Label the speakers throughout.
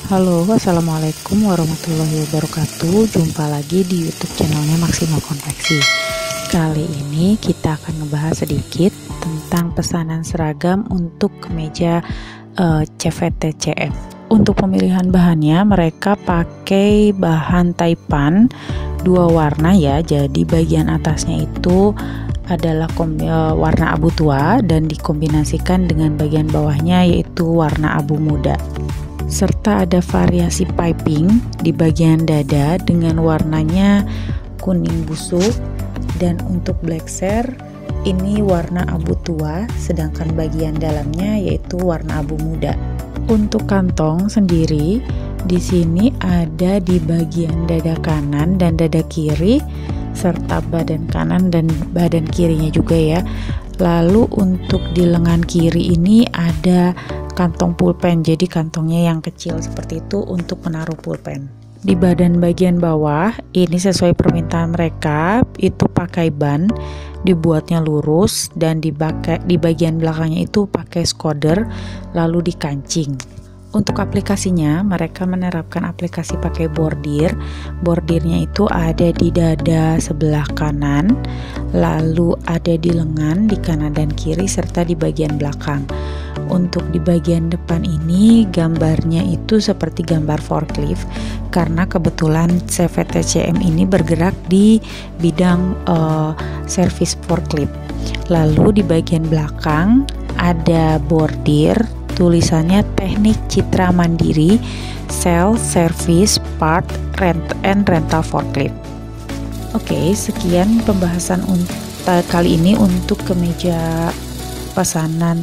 Speaker 1: Halo, assalamualaikum warahmatullahi wabarakatuh. Jumpa lagi di YouTube channelnya Maksimal Konveksi. Kali ini kita akan ngebahas sedikit tentang pesanan seragam untuk kemeja CVT-CM. Untuk pemilihan bahannya, mereka pakai bahan taipan 2 warna ya. Jadi bagian atasnya itu adalah warna abu tua dan dikombinasikan dengan bagian bawahnya yaitu warna abu muda. Serta ada variasi piping di bagian dada dengan warnanya kuning busuk, dan untuk blazer ini warna abu tua, sedangkan bagian dalamnya yaitu warna abu muda. Untuk kantong sendiri di sini ada di bagian dada kanan dan dada kiri, serta badan kanan dan badan kirinya juga ya. Lalu untuk di lengan kiri ini ada kantong pulpen, jadi kantongnya yang kecil seperti itu untuk menaruh pulpen. Di bagian bawah ini sesuai permintaan mereka itu pakai ban, dibuatnya lurus, dan di bagian belakangnya itu pakai skoder lalu dikancing. Untuk aplikasinya mereka menerapkan aplikasi pakai bordir. Bordirnya itu ada di dada sebelah kanan, lalu ada di lengan di kanan dan kiri, serta di bagian belakang. Untuk di bagian depan ini gambarnya itu seperti gambar forklift, karena kebetulan CVT-CM ini bergerak di bidang servis forklift. Lalu di bagian belakang ada bordir, tulisannya Teknik Citra Mandiri Sales Service Part Rental Forklift. Oke, sekian pembahasan kali ini untuk kemeja pesanan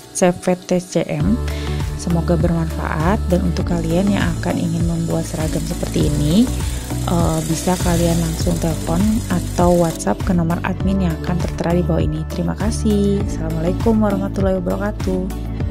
Speaker 1: CVT-CM. Semoga bermanfaat, dan untuk kalian yang akan ingin membuat seragam seperti ini bisa kalian langsung telepon atau WhatsApp ke nomor admin yang akan tertera di bawah ini. Terima kasih. Assalamualaikum warahmatullahi wabarakatuh.